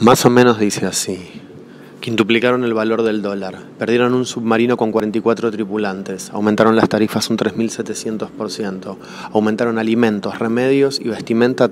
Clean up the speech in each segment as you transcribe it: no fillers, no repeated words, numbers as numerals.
Más o menos dice así. Quintuplicaron el valor del dólar, perdieron un submarino con 44 tripulantes, aumentaron las tarifas un 3.700%, aumentaron alimentos, remedios y vestimenta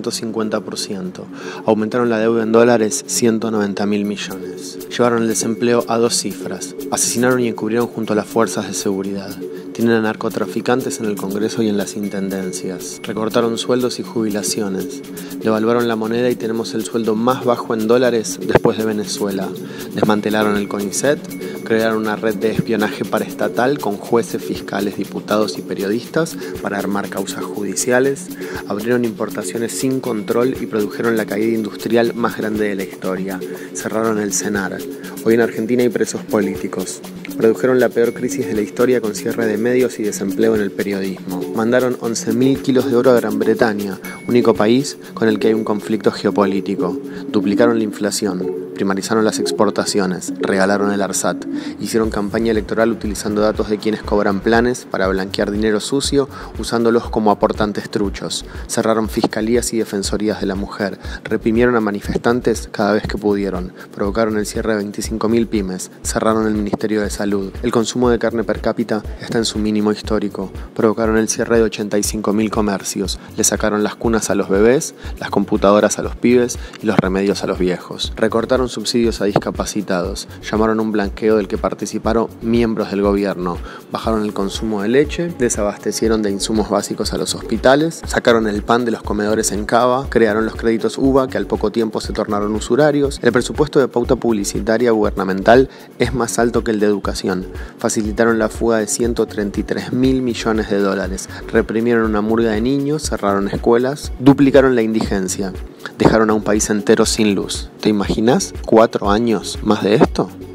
350%, aumentaron la deuda en dólares 190.000 millones, llevaron el desempleo a 2 cifras, asesinaron y encubrieron junto a las fuerzas de seguridad, tienen a narcotraficantes en el Congreso y en las intendencias, recortaron sueldos y jubilaciones, devaluaron la moneda y tenemos el sueldo más bajo en dólares después de Venezuela. Desmantelaron el CONICET, crearon una red de espionaje paraestatal con jueces, fiscales, diputados y periodistas para armar causas judiciales, abrieron importaciones sin control y produjeron la caída industrial más grande de la historia, cerraron el CENAR. Hoy en Argentina hay presos políticos. Produjeron la peor crisis de la historia con cierre de medios y desempleo en el periodismo. Mandaron 11.000 kilos de oro a Gran Bretaña, único país con el que hay un conflicto geopolítico. Duplicaron la inflación, primarizaron las exportaciones, regalaron el ARSAT, hicieron campaña electoral utilizando datos de quienes cobran planes para blanquear dinero sucio, usándolos como aportantes truchos. Cerraron fiscalías y defensorías de la mujer, reprimieron a manifestantes cada vez que pudieron, provocaron el cierre de 25.000 pymes, cerraron el Ministerio de Salud. El consumo de carne per cápita está en su mínimo histórico, provocaron el cierre de 85.000 comercios, le sacaron las cunas a los bebés, las computadoras a los pibes y los remedios a los viejos. Recortaron subsidios a discapacitados, llamaron a un blanqueo del que participaron miembros del gobierno, bajaron el consumo de leche, desabastecieron de insumos básicos a los hospitales, sacaron el pan de los comedores en Cava, crearon los créditos UVA que al poco tiempo se tornaron usurarios. El presupuesto de pauta publicitaria gubernamental es más alto que el de educación, facilitaron la fuga de 133.000 millones de dólares, reprimieron una murga de niños, cerraron escuelas, duplicaron la indigencia, dejaron a un país entero sin luz. ¿Te imaginas 4 años más de esto?